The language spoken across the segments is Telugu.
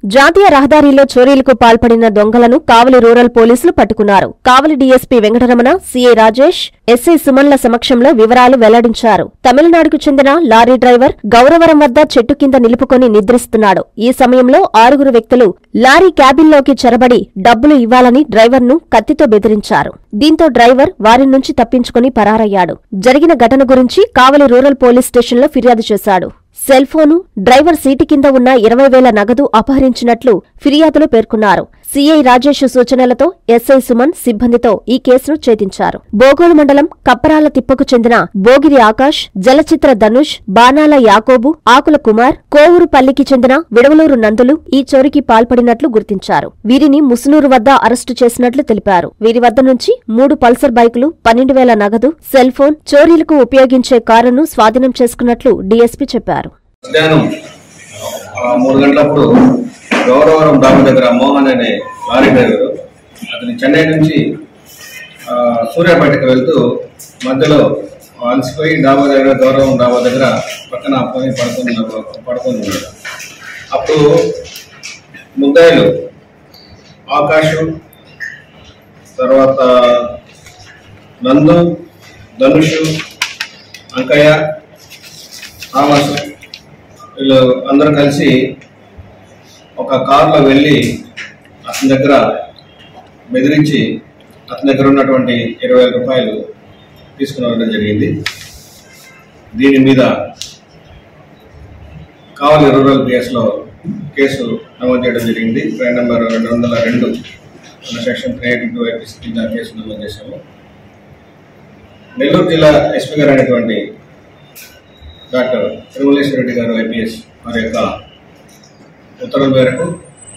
జాతీయ రహదారిలో చోరీలకు పాల్పడిన దొంగలను కావలి రూరల్ పోలీసులు పట్టుకున్నారు. Kavali DSP Venkataramana, CI Rajesh, SI సుమన్ల సమక్షంలో వివరాలు వెల్లడించారు. తమిళనాడుకు చెందిన లారీ డ్రైవర్ గౌరవరం వద్ద చెట్టు కింద నిలుపుకొని నిద్రిస్తున్నాడు. ఈ సమయంలో 6 వ్యక్తులు లారీ క్యాబిన్లోకి చొరబడి డబ్బులు ఇవ్వాలని డ్రైవర్ను కత్తితో బెదిరించారు. దీంతో డ్రైవర్ వారి నుంచి తప్పించుకుని పరారయ్యాడు. జరిగిన ఘటన గురించి కావలి రూరల్ పోలీస్ స్టేషన్లో ఫిర్యాదు చేశాడు. సెల్ ఫోను, డ్రైవర్ సీటు కింద ఉన్న 20,000 నగదు అపహరించినట్లు ఫిర్యాదులో పేర్కొన్నారు. సీఐ రాజేష్ సూచనలతో ఎస్ఐ సుమన్ సిబ్బందితో ఈ కేసును ఛేదించారు. బోగోలు మండలం కప్పరాల తిప్పకు చెందిన బోగిరి ఆకాష్, జలచిత్ర ధనుష్, బాణాల యాకోబు, ఆకుల కుమార్, కోవూరుపల్లికి చెందిన విడవలూరు నందులు ఈ చోరీకి పాల్పడినట్లు గుర్తించారు. వీరిని ముసునూరు వద్ద అరెస్టు చేసినట్లు తెలిపారు. వీరి వద్ద నుంచి 3 పల్సర్ బైకులు, 12,000 నగదు, సెల్ ఫోన్, చోరీలకు ఉపయోగించే కారును స్వాధీనం చేసుకున్నట్లు డీఎస్పీ చెప్పారు. మధ్యాహ్నం 3 గంటలప్పుడు గౌరవరం డాబా దగ్గర మోహన్ అనే లారీ డ్రైవరు అతని చెన్నై నుంచి సూర్యాపేటకు వెళ్తూ మధ్యలో అలసిపోయి డాబా దగ్గర గౌరవం డాబా దగ్గర పక్కన పోయి పడుకొని ఉన్నాడు. అప్పుడు ముద్దాయిలు ఆకాష్, తర్వాత నందు, ధనుష్, అంకయ్య, థామస్ వీళ్ళు అందరూ కలిసి ఒక కారులో వెళ్ళి అతని దగ్గర బెదిరించి అతని దగ్గర ఉన్నటువంటి 20,000 రూపాయలు తీసుకుని వెళ్ళడం జరిగింది. దీని మీద కావలి రూరల్ కేసులో కేసు నమోదు చేయడం జరిగింది. క్రైమ్ నెంబర్ 202 సెక్షన్ 382 ఐపీసీ కింద కేసు నమోదు చేశాము. నెల్లూరు జిల్లా ఎస్పీ గారు అయినటువంటి డాక్టర్ తిరుమలేశ్వర రెడ్డి గారు ఐపీఎస్ వారి యొక్క ఉత్తర్వుల మేరకు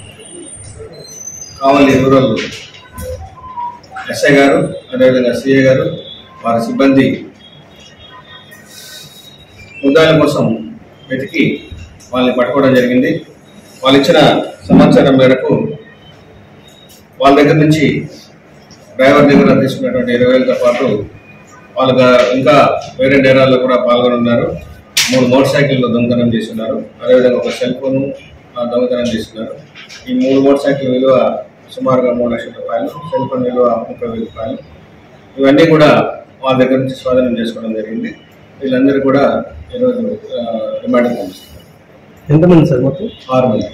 కావలి రూరల్ ఎస్ఐ గారు, అదేవిధంగా సిఐ గారు, వారి సిబ్బంది ముద్దాయిల కోసం వెతికి వాళ్ళని పట్టుకోవడం జరిగింది. వాళ్ళు ఇచ్చిన సమాచారం మేరకు వాళ్ళ దగ్గర నుంచి డ్రైవర్ దగ్గర తీసుకున్నటువంటి 20,000తో పాటు వాళ్ళు ఇంకా వేరే నేరాల్లో కూడా పాల్గొనున్నారు. 3 మోటార్ సైకిళ్ళు దొంగతనం చేస్తున్నారు. అదేవిధంగా ఒక సెల్ ఫోను దొంగతనం చేస్తున్నారు. ఈ 3 మోటార్ సైకిల్ విలువ సుమారుగా 3 లక్షల రూపాయలు, సెల్ ఫోన్ విలువ 30,000 రూపాయలు. ఇవన్నీ కూడా వాళ్ళ దగ్గర నుంచి స్వాధీనం చేసుకోవడం జరిగింది. వీళ్ళందరూ కూడా ఈరోజు రిమాండ్కి పంపిస్తున్నారు. ఎంతమంది సార్? మొత్తం 6 మంది.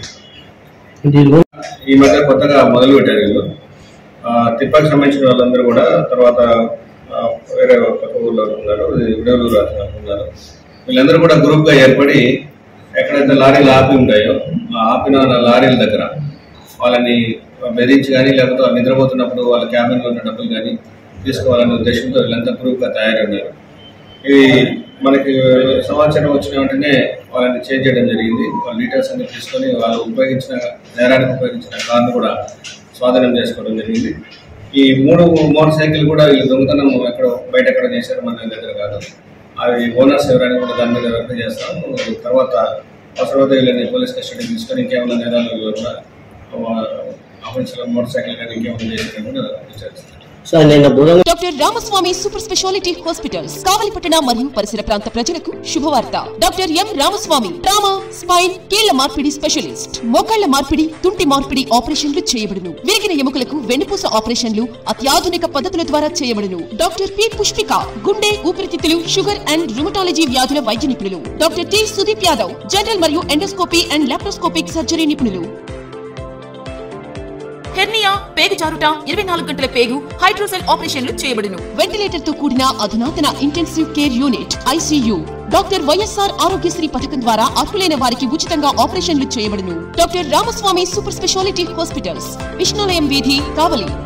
ఈ మధ్య కొత్తగా మొదలుపెట్టారు వీళ్ళు. తిప్పకి సంబంధించిన వాళ్ళందరూ కూడా తర్వాత వేరే పక్క ఊళ్ళో ఉన్నారు, విడవలూరు ఉన్నారు. వీళ్ళందరూ కూడా గ్రూప్గా ఏర్పడి ఎక్కడైతే లారీలు ఆపి ఉంటాయో ఆ ఆపిన లారీల దగ్గర వాళ్ళని బెదిరించి కానీ లేకపోతే వాళ్ళు నిద్రపోతున్నప్పుడు వాళ్ళ క్యాబిన్లో ఉన్న డబ్బులు కానీ తీసుకోవాలనే ఉద్దేశంతో వీళ్ళంతా గ్రూప్గా తయారయ్యారు. ఇవి మనకి సమాచారం వచ్చిన వెంటనే వాళ్ళని చేంజ్ చేయడం జరిగింది. వాళ్ళ డీటెయిల్స్ అన్ని తీసుకొని వాళ్ళు నేరానికి ఉపయోగించిన కార్ను కూడా స్వాధీనం చేసుకోవడం జరిగింది. ఈ 3 మోటార్ సైకిల్ కూడా వీళ్ళు దొంగతనం బయట ఎక్కడ చేశారు, మన దగ్గర కాదు. అవి ఓనర్స్ ఎవరైనా కూడా దాని మీద వెరిఫై చేస్తాం. తర్వాత అవసరమైతే వీళ్ళని పోలీస్ కస్టడీ తీసుకొని ఇంకేమైనా నేరాలు కూడా మోటార్ సైకిల్ కానీ ఇంకేమైనా చేశారని కూడా విచారిస్తారు. Doctor Ramaswamy super speciality hospitals కావలిపట్టణ మరియు పరిసర ప్రాంత ప్రజలకు శుభవార్త. Doctor M Ramaswamy trauma, spine, కీళ్ల మార్పిడి స్పెషలిస్ట్. మోకాళ్ల మార్పిడి, తుంటి మార్పిడి ఆపరేషన్లు చేయబడును. విరిగిన ఎముకలకు వెన్నుపూస ఆపరేషన్లు అత్యాధునిక పద్ధతుల ద్వారా చేయబడును. డాక్టర్ పి పుష్పిక గుండె, ఊపిరితిత్తులు, షుగర్ అండ్ రుమటాలజీ వ్యాధుల వైద్య నిపుణులు. Doctor T Sudeep Yadav general మరియు ఎండోస్కోపీ అండ్ లాప్రోస్కోపిక్ సర్జరీ నిపుణులు. హెర్నియా, పేగు జారుట, 24 గంటల పేగు, హైడ్రోసెల్ ఆపరేషన్లు చేయబడును. వెంటిలేటర్ తో కూడిన అధునాతన intensive care unit ICU. Doctor YSR Aarogyasri పథకం ద్వారా అర్హులైన వారికి ఉచితంగా ఆపరేషన్లు చేయబడును. Doctor Ramaswamy super speciality hospitals, Vishnulayam వీధి, కావలి.